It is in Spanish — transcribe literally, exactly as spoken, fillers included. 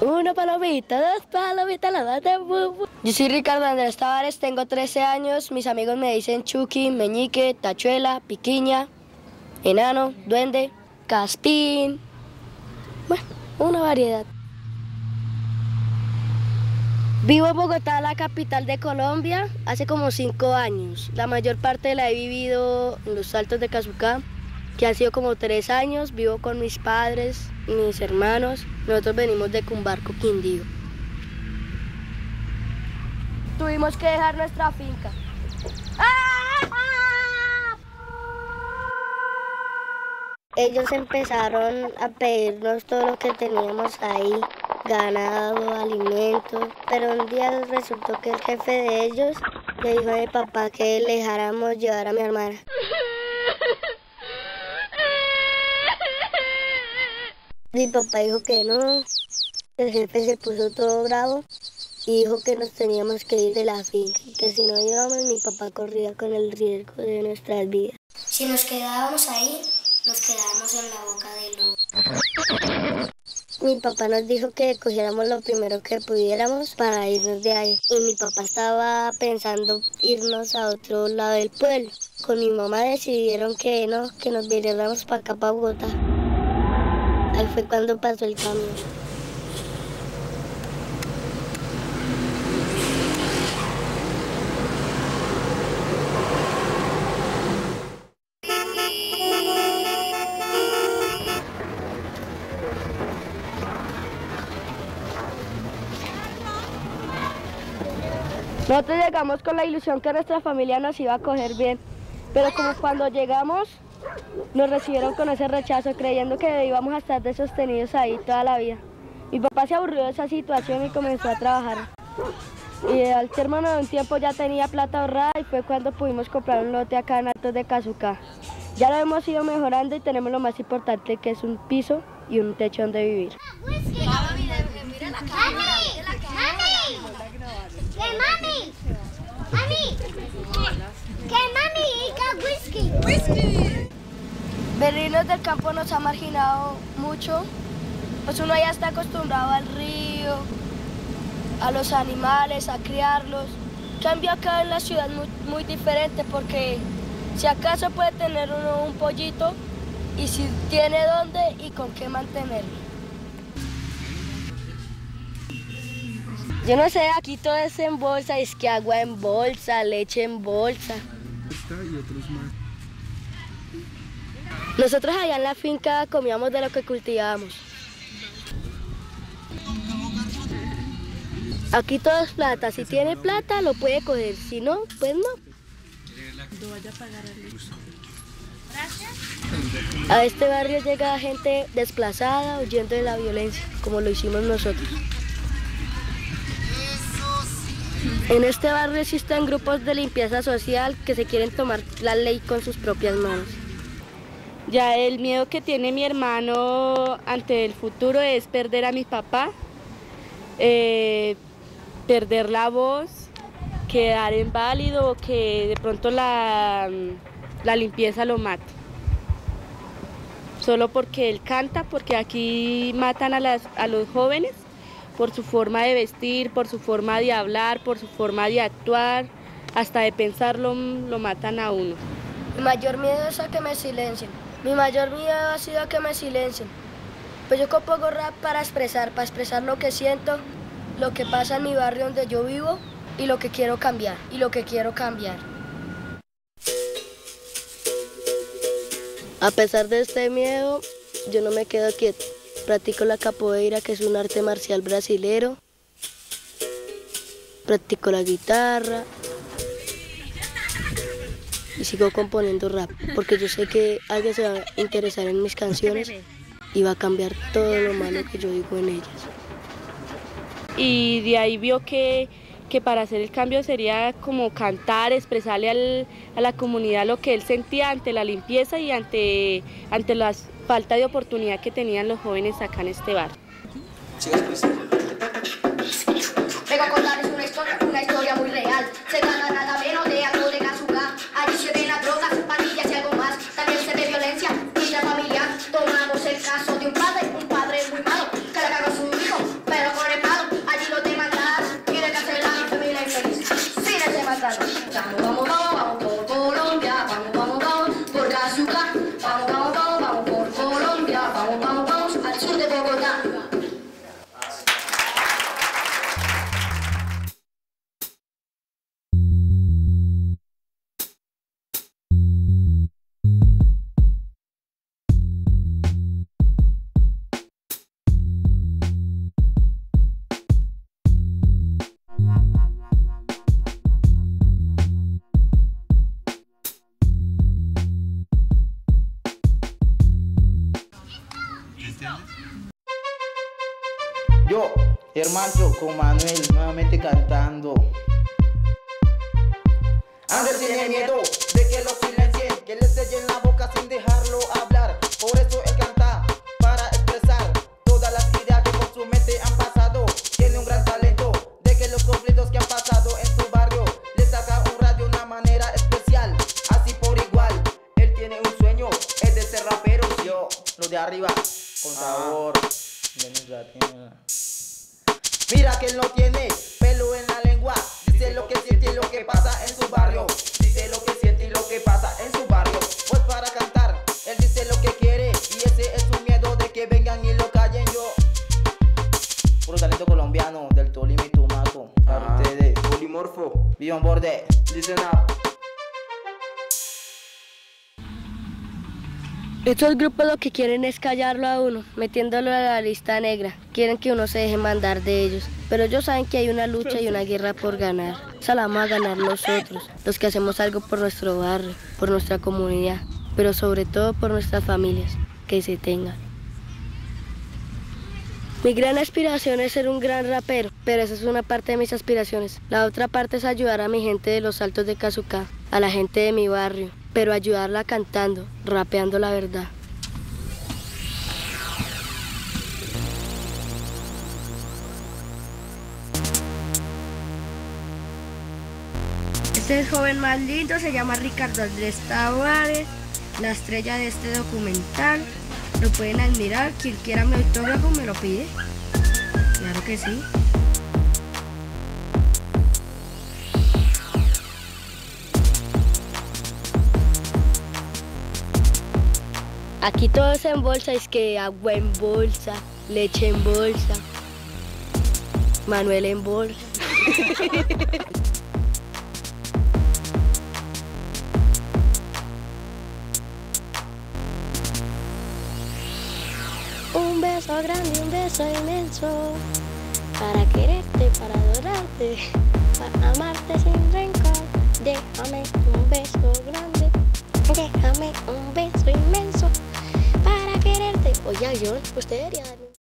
Una palomita, dos palomitas, la dos de bubu. Yo soy Ricardo Andrés Tavares, tengo trece años. Mis amigos me dicen Chucky, Meñique, Tachuela, Piquiña, Enano, Duende, Caspín. Bueno, una variedad. Vivo en Bogotá, la capital de Colombia, hace como cinco años. La mayor parte la he vivido en los Altos de Casucá, que han sido como tres años. Vivo con mis padres y mis hermanos. Nosotros venimos de Cumbarco, Quindío. Tuvimos que dejar nuestra finca. Ellos empezaron a pedirnos todo lo que teníamos ahí, ganado, alimentos, pero un día resultó que el jefe de ellos le dijo a mi papá que le dejáramos llevar a mi hermana. Mi papá dijo que no, el jefe se puso todo bravo y dijo que nos teníamos que ir de la finca, que si no íbamos mi papá corría con el riesgo de nuestras vidas. Si nos quedábamos ahí, nos quedábamos en la boca del lobo. Mi papá nos dijo que cogiéramos lo primero que pudiéramos para irnos de ahí. Y mi papá estaba pensando irnos a otro lado del pueblo. Con mi mamá decidieron que no, que nos viniéramos para acá, para Bogotá. Ahí fue cuando pasó el cambio. Nosotros llegamos con la ilusión que nuestra familia nos iba a acoger bien, pero como cuando llegamos nos recibieron con ese rechazo, creyendo que íbamos a estar de sostenidos ahí toda la vida. Mi papá se aburrió de esa situación y comenzó a trabajar. Y al término de un tiempo ya tenía plata ahorrada y fue cuando pudimos comprar un lote acá en Altos de Casucá. Ya lo hemos ido mejorando y tenemos lo más importante, que es un piso y un techo donde vivir. ¿Qué mami? Mami. ¿Qué mami? ¿Qué whisky? Whisky. Venirnos del campo nos ha marginado mucho, pues uno ya está acostumbrado al río, a los animales, a criarlos. En cambio acá en la ciudad es muy, muy diferente, porque si acaso puede tener uno un pollito y si tiene dónde y con qué mantenerlo. Yo no sé, aquí todo es en bolsa, es que agua en bolsa, leche en bolsa. Y otros más. Nosotros allá en la finca comíamos de lo que cultivábamos. Aquí todo es plata, si tiene plata lo puede coger, si no, pues no. A este barrio llega gente desplazada, huyendo de la violencia, como lo hicimos nosotros. En este barrio existen grupos de limpieza social que se quieren tomar la ley con sus propias manos. Ya el miedo que tiene mi hermano ante el futuro es perder a mi papá, eh, perder la voz, quedar inválido o que de pronto la, la limpieza lo mate. Solo porque él canta, porque aquí matan a, las, a los jóvenes por su forma de vestir, por su forma de hablar, por su forma de actuar, hasta de pensar lo, lo matan a uno. Mi mayor miedo es a que me silencien. Mi mayor miedo ha sido a que me silencien. Pues yo compongo rap para expresar, para expresar lo que siento, lo que pasa en mi barrio donde yo vivo y lo que quiero cambiar, y lo que quiero cambiar. A pesar de este miedo, yo no me quedo quieto. Practico la capoeira, que es un arte marcial brasilero. Practico la guitarra. Y sigo componiendo rap, porque yo sé que alguien se va a interesar en mis canciones y va a cambiar todo lo malo que yo digo en ellas. Y de ahí vio que, que para hacer el cambio sería como cantar, expresarle al, a la comunidad lo que él sentía ante la limpieza y ante, ante la falta de oportunidad que tenían los jóvenes acá en este barrio. Vengo a contarles una historia, una historia muy real. Se gana nada menos de Altos de Casucá. Allí se ven las drogas, pandillas y algo más. También se ve violencia intrafamiliar. Tomamos el caso de un padre, un padre muy malo, que le cagó a su hijo, pero Yo, Hermancho, con Manuel, nuevamente cantando. Ander tiene miedo de que lo silencien, que le sellen la boca sin dejarlo hablar. Por eso él canta, para expresar todas las ideas que por su mente han pasado. Tiene un gran talento de que los conflictos que han pasado en su barrio le saca un radio de una manera especial. Así por igual, él tiene un sueño, es de ser rapero. Yo, lo de arriba, con sabor. Mira que él no tiene pelo en la lengua. Dice lo que siente y lo que pasa en su barrio. Dice lo que siente y lo que pasa en su barrio. Pues para cantar, él dice lo que quiere. Y ese es su miedo de que vengan y lo callen. Yo, puro talento colombiano del Tolima y Tumaco. Para Ah, ustedes, Polimorfo. Beyond Borde. Listen up. Estos grupos lo que quieren es callarlo a uno, metiéndolo a la lista negra. Quieren que uno se deje mandar de ellos. Pero ellos saben que hay una lucha y una guerra por ganar. Esa la vamos a ganar nosotros, los que hacemos algo por nuestro barrio, por nuestra comunidad, pero sobre todo por nuestras familias, que se tengan. Mi gran aspiración es ser un gran rapero, pero esa es una parte de mis aspiraciones. La otra parte es ayudar a mi gente de los Altos de Cazucá, a la gente de mi barrio, pero ayudarla cantando, rapeando la verdad. Este es el joven más lindo, se llama Ricardo Andrés Tavares, la estrella de este documental. Lo pueden admirar, quien quiera mi autógrafo me lo pide. Claro que sí. Aquí todo es en bolsa, es que agua en bolsa, leche en bolsa, Manuel en bolsa. Un beso grande, un beso inmenso, para quererte, para adorarte, para amarte sin rencor. Déjame un beso grande, déjame un beso inmenso, para quererte. Oye, John, usted debería darme